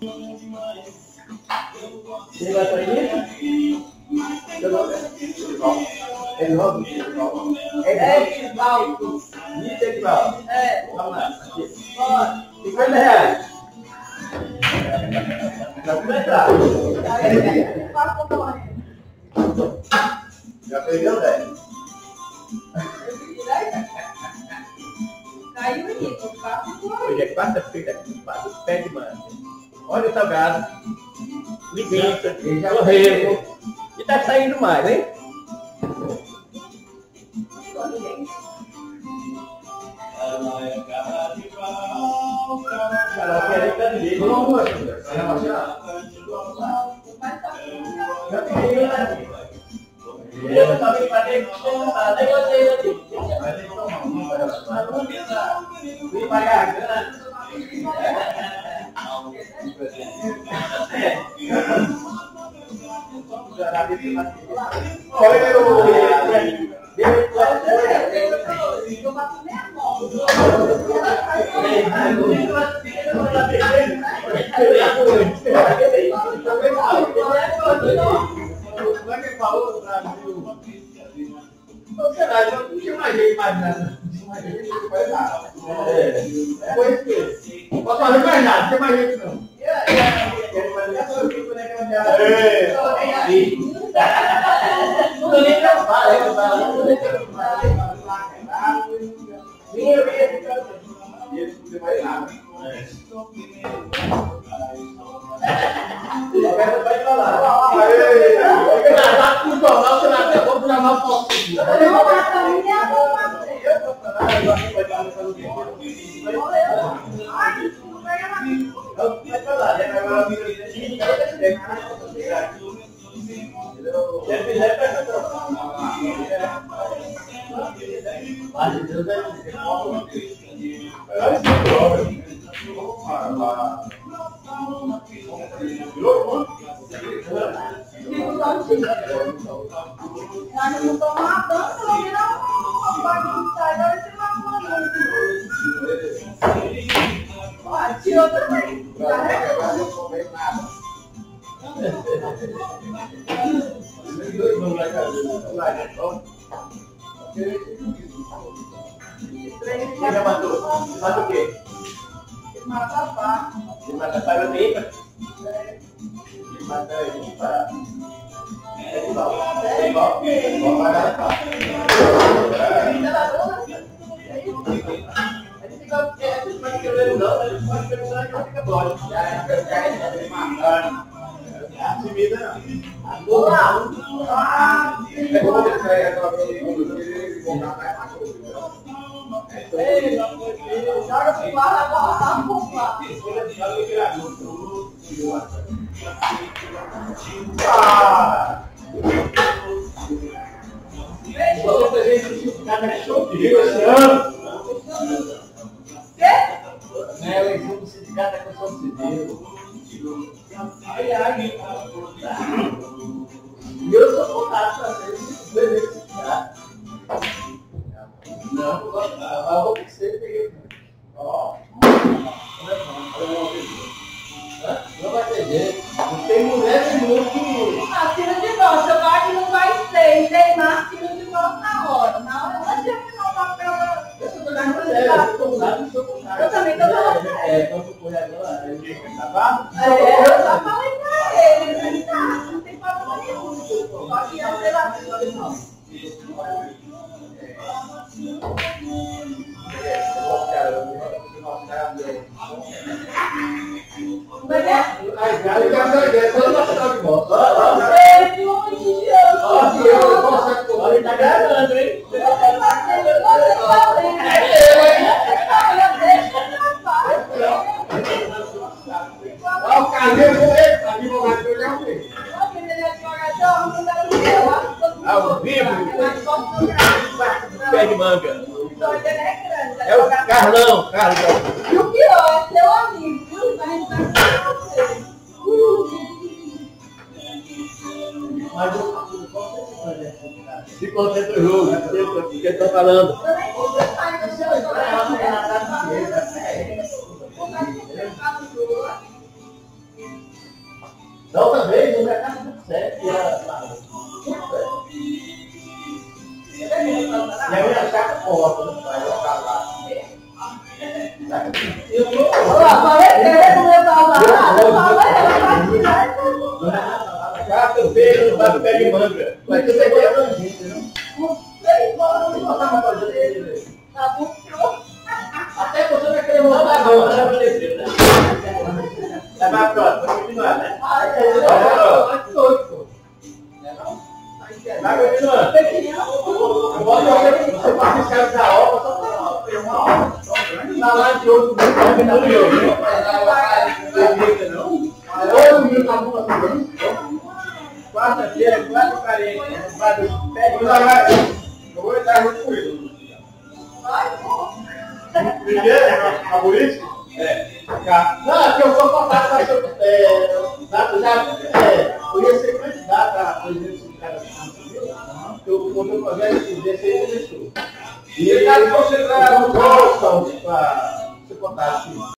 Você vai para isso? É novo, é Edivaldo. Isso, Edivaldo. É. Vamos lá, aqui. R$50. Já começar. Já perdeu 10. Caiu isso, hoje é quarta-feira, pé de manga. Olha o salgado, linguiça, torresmo. E tá saindo mais, hein? Eu também falei que fui pagar grana. Como é que falou no Brasil? Não sei lá, não tinha mais jeito mais nada. Não tinha mais jeito, não faz nada. Foi isso. Não posso fazer mais nada, não tinha mais jeito não. Não tô nem preocupado, não nem preocupado. Não vai nada. Vai falar. Tá com o jornal, você não acabou de gravar o foco. Vai falar, né? Agora a vida tirou também. Já matou? Mata o quê? Mata a vaca. Mata para o meio? Mata ele para... É igual. É igual. Igual para a vaca. E eu sou contato para ser sindicato. Não, eu vou ser. Ó. Não vai ter jeito. Não tem mulher de novo que. Assina de volta, eu acho que não vai ser. Neymar assina de volta na hora. Na hora não tinha que não papel. Eu também tô falando. Quando foi agora, ele tá eu já falei pra ele. Não tem problema nenhum. Só que eu sei lá. Tá gravando, hein? O carneiro com ele, advogado que eu já ouvi. Ao vivo, pé de manga. É o Carlão. E o pior é seu amigo, viu? A gente vai falar com você. Mas eu se concentra o jogo, o que eu estou falando. Eu nem sei se sai do seu Da outra vez, o mercado deu certo. E a minha chácara porta, não vai jogar lá. Eu vou. Cata, eu vejo, vai pro pé de manga. Vai ter que ter pra gente, não? Até você vai querer montar agora, né? Vai pra próxima, vai continuar, né? Vai continuando. Eu boto você para fiscal da obra, só tem uma obra. Tá lá de outro mundo, não é meu, não. Todo mundo tá bom também. Quarta-feira, 4h40. Eu vou entrar junto com ele. Primeiro, a polícia? É. Não, é que eu sou contato com a sua. Eu ia ser candidato a presidente do cara do Civil, porque o meu projeto de desse aí começou. E ele está concentrado no para ser contato.